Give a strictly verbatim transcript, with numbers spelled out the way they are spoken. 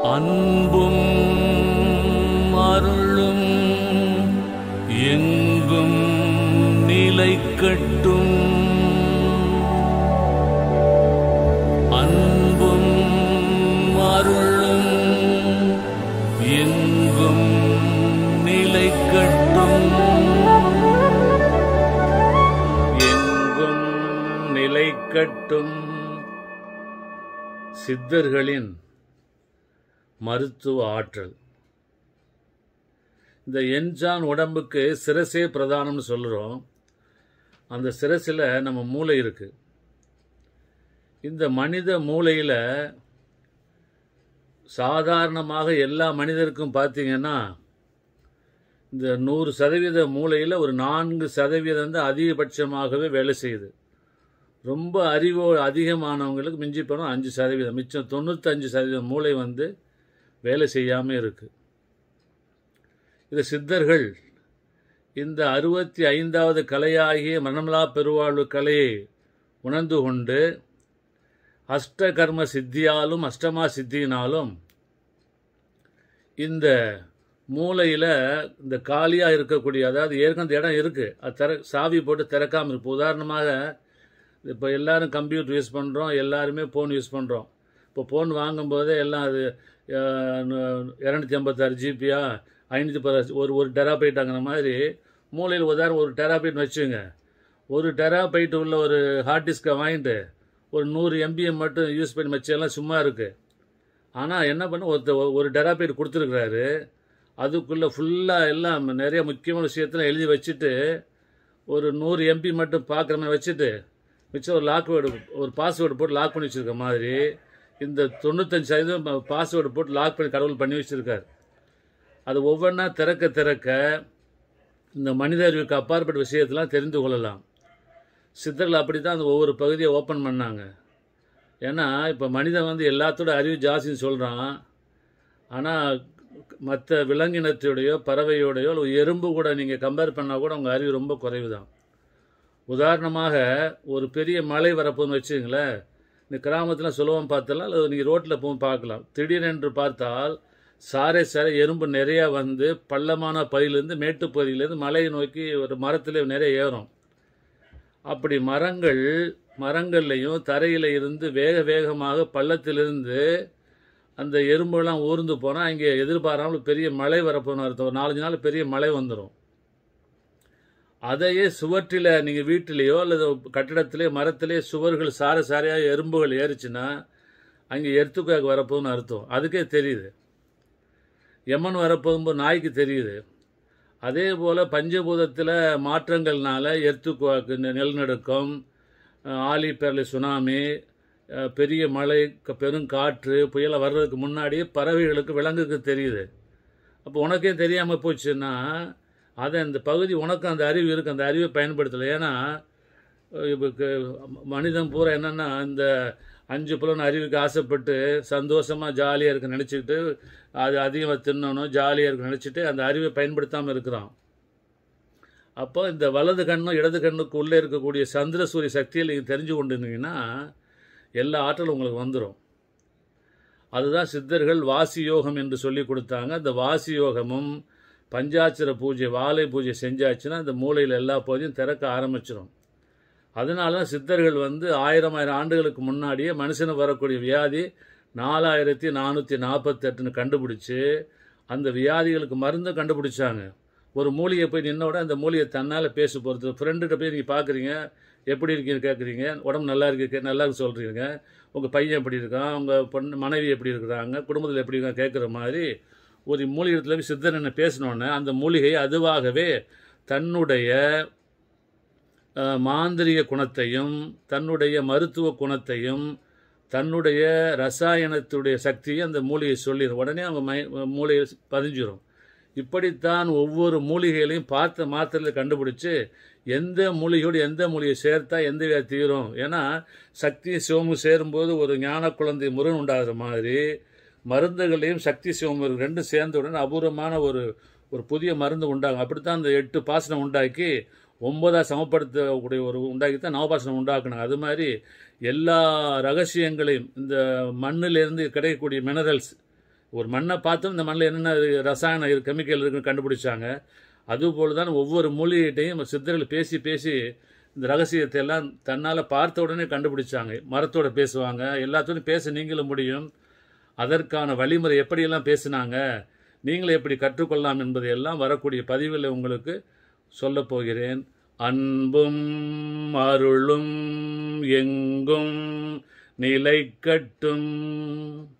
அன்பும் அருளும் எங்கும் நிலைக்கட்டும். அன்பும் அருளும் எங்கும் நிலைக்கட்டும். எங்கும் நிலைக்கட்டும். சித்தர்களின் மருத்துவ ஆற்றல். இந்த என்ஜான் உடம்புக்கு சிரசே பிரதானம்னு சொல்கிறோம். அந்த சிரசில் நம்ம மூளை இருக்குது. இந்த மனித மூளையில் சாதாரணமாக எல்லா மனிதருக்கும் பார்த்தீங்கன்னா இந்த நூறு சதவீத மூளையில் ஒரு நான்கு சதவீதம் தான் அதிகபட்சமாகவே வேலை செய்யுது. ரொம்ப அறிவோ அதிகமானவங்களுக்கு மிஞ்சி போனால் அஞ்சு சதவீதம், மிச்சம் தொண்ணூத்தஞ்சு சதவீதம் மூளை வந்து வேலை செய்யாமல் இருக்குது. இது சித்தர்கள் இந்த அறுபத்தி ஐந்தாவது கலையாகிய மனமலா பெருவாழ்வு கலையை உணர்ந்து கொண்டு அஷ்டகர்ம சித்தியாலும் அஷ்டமா சித்தியினாலும் இந்த மூளையில் இந்த காலியாக இருக்கக்கூடிய, அதாவது ஏற்கனவே இடம் இருக்குது, அது திற சாவி போட்டு திறக்காமல் இருக்கும். உதாரணமாக இப்போ எல்லோரும் கம்ப்யூட்டர் யூஸ் பண்ணுறோம், எல்லாருமே ஃபோன் யூஸ் பண்ணுறோம். இப்போ ஃபோன் வாங்கும்போதே எல்லாம் அது இரநூத்தி ஐம்பத்தாறு ஜிபியா ஐநூற்றி பத்து ஒரு ஒரு டெராபைட்டாங்கிற மாதிரி மூளையில் உதாரணம் ஒரு டெராபைட்னு வச்சுங்க. ஒரு டெராபைட்டு உள்ள ஒரு ஹார்ட் டிஸ்கை வாங்கிட்டு ஒரு நூறு எம்பிஎம் மட்டும் யூஸ் பண்ணி வச்செல்லாம் சும்மா இருக்குது. ஆனால் என்ன பண்ண ஒருத்தர் ஒரு டெராபைட் கொடுத்துருக்குறாரு, அதுக்குள்ளே ஃபுல்லாக எல்லாம் நிறைய முக்கியமான விஷயத்தில் எழுதி வச்சுட்டு ஒரு நூறு எம்பி மட்டும் பார்க்குற மாதிரி வச்சுட்டு மிச்சம் ஒரு லாக்வேர்டு ஒரு பாஸ்வேர்டு போட்டு லாக் பண்ணி வச்சுருக்க மாதிரி இந்த தொண்ணூத்தஞ்சு சதவீதம் பாஸ்வேர்டு போட்டு லாக் பண்ணி கடவுள் பண்ணி வச்சுருக்கார். அது ஒவ்வொன்றா திறக்க திறக்க இந்த மனித அறிவுக்கு அப்பாற்பட்ட விஷயத்தெல்லாம் தெரிந்து கொள்ளலாம். சித்தர்கள் அப்படி தான் அந்த ஒவ்வொரு பகுதியை ஓப்பன் பண்ணாங்க. ஏன்னா இப்போ மனிதன் வந்து எல்லாத்தோட அறிவு ஜாஸ்தின்னு சொல்கிறான். ஆனால் மற்ற விலங்கினத்தையோடையோ பறவையோடையோ ஒரு எறும்பு கூட நீங்கள் கம்பேர் பண்ணால் கூட உங்கள் அறிவு ரொம்ப குறைவு தான். உதாரணமாக ஒரு பெரிய மலை வரப்போன்னு வச்சுங்களேன். இந்த கிராமத்தில் சுலபம் பார்த்தலாம், அல்லது நீங்கள் ரோட்டில் போய் பார்க்கலாம். திடீரென்று பார்த்தால் சாரை சாரை எறும்பு நிறையா வந்து பள்ளமான பகுதியிலேருந்து மேட்டுப்பகுதியிலேருந்து மலையை நோக்கி ஒரு மரத்தில் நிறைய ஏறும். அப்படி மரங்கள் மரங்கள்லையும் தரையில் இருந்து வேக வேகமாக பள்ளத்திலிருந்து அந்த எறும்புலாம் ஊர்ந்து போனால் இங்கே எதிர்பாராமல் பெரிய மழை வரப்போன்னு அர்த்தம். ஒரு நாலஞ்சு நாள் பெரிய மழை வந்துடும். அதையே சுவற்றில் நீங்கள் வீட்டிலேயோ அல்லது கட்டிடத்திலே மரத்திலே சுவர்கள் சார சாரையாக எறும்புகள் ஏறிச்சுன்னா அங்கே எர்த்துக்காக வரப்போன்னு அர்த்தம். அதுக்கே தெரியுது. யமன் வரப்போகும்போது நாய்க்கு தெரியுது. அதே போல் பஞ்சபூதத்தில் மாற்றங்கள்னால எர்த்துக்குவாக்கு, நிலநடுக்கம், ஆலி பேரலை, சுனாமி, பெரிய மழை, பெருங்காற்று, புயலை வர்றதுக்கு முன்னாடியே பறவைகளுக்கு விலங்குக்கு தெரியுது. அப்போ உனக்கே தெரியாமல் போச்சுன்னா அதை அந்த பகுதி உனக்கு அந்த அறிவு இருக்குது, அந்த அறிவை பயன்படுத்தலை. ஏன்னா இப்போ மனிதன் பூரா என்னென்னா இந்த அஞ்சு புலன் அறிவுக்கு ஆசைப்பட்டு சந்தோஷமாக ஜாலியாக இருக்க நினச்சிக்கிட்டு அது அதிகமாக தின்னணும், ஜாலியாக இருக்க நினச்சிட்டு அந்த அறிவை பயன்படுத்தாமல் இருக்கிறான். அப்போ இந்த வலது கண்ணும் இடது கண்ணுக்கு உள்ளே இருக்கக்கூடிய சந்திர சூரிய சக்தியில் நீங்கள் தெரிஞ்சு கொண்டு இருந்தீங்கன்னா எல்லா ஆற்றலும் உங்களுக்கு வந்துடும். அதுதான் சித்தர்கள் வாசி யோகம் என்று சொல்லி கொடுத்தாங்க. அந்த வாசி யோகமும் பஞ்சாட்சர பூஜை, வாழை பூஜை செஞ்சாச்சுன்னா இந்த மூளையில் எல்லா பகுதியும் திறக்க ஆரம்பிச்சிடும். அதனால தான் சித்தர்கள் வந்து ஆயிரம் ஆயிரம் ஆண்டுகளுக்கு முன்னாடியே மனுஷனுக்கு வரக்கூடிய வியாதி நாலாயிரத்தி நானூற்றி நாற்பத்தெட்டுன்னு கண்டுபிடிச்சி அந்த வியாதிகளுக்கு மருந்து கண்டுபிடிச்சாங்க. ஒரு மூலிகை போய் நின்னோட அந்த மூலிகை தன்னால் பேச போகிறது. ஃப்ரெண்டுகிட்ட போய் நீங்கள் பார்க்குறீங்க, எப்படி இருக்கீங்கன்னு கேட்குறீங்க, உடம்பு நல்லா இருக்கு நல்லா இருக்கு சொல்கிறீங்க, உங்கள் பையன் எப்படி இருக்கான், உங்கள் பொண்ணு மனைவி எப்படி இருக்கிறாங்க, குடும்பத்தில் எப்படி இருக்காங்க கேட்குற மாதிரி ஒரு மூலிகையில் போய் சித்தர் என்ன பேசினோன்னே அந்த மூலிகை அதுவாகவே தன்னுடைய மாந்திரிக குணத்தையும் தன்னுடைய மருத்துவ குணத்தையும் தன்னுடைய ரசாயனத்துடைய சக்தியை அந்த மூலிகை சொல்லிடும். உடனே அவங்க மை மூலிகை பதிஞ்சிடும். இப்படித்தான் ஒவ்வொரு மூலிகைகளையும் பார்த்த மாத்திரையில் கண்டுபிடிச்சு எந்த மூலிகையோடு எந்த மூலிகை சேர்த்தா எந்த வியாதி தீரும். ஏன்னா சக்தி சிவமும் சேரும்போது ஒரு ஞான குழந்தை முருகன் உண்டாகிற மாதிரி மருந்துகளையும் சக்தி சிவமும் ரெண்டும் சேர்ந்தவுடன் அபூர்வமான ஒரு ஒரு புதிய மருந்து உண்டாகும். அப்படித்தான் அந்த எட்டு பாசனம் உண்டாக்கி ஒன்பதாக சமப்படுத்தக்கூடிய ஒரு உண்டாக்கி தான் நவபாசனம் உண்டாக்கணும். அது மாதிரி எல்லா ரகசியங்களையும் இந்த மண்ணிலிருந்து கிடைக்கக்கூடிய மினரல்ஸ் ஒரு மண்ணை பார்த்தும் இந்த மண்ணில் என்னென்ன ரசாயன கெமிக்கல் இருக்குன்னு கண்டுபிடிச்சாங்க. அதுபோல் தான் ஒவ்வொரு மூலிகைட்டையும் சித்தர்கள் பேசி பேசி இந்த ரகசியத்தை எல்லாம் தன்னால் பார்த்த உடனே கண்டுபிடிச்சாங்க. மரத்தோடு பேசுவாங்க, எல்லாத்தோடையும் பேச நீங்களும் முடியும். அதற்கான வழிமுறை எப்படியெல்லாம் பேசினாங்க, நீங்களும் எப்படி கற்றுக்கொள்ளலாம் என்பதையெல்லாம் வரக்கூடிய பதிவில் உங்களுக்கு சொல்லப் போகிறேன். அன்பும் அருளும் எங்கும் நிலைக்கட்டும்.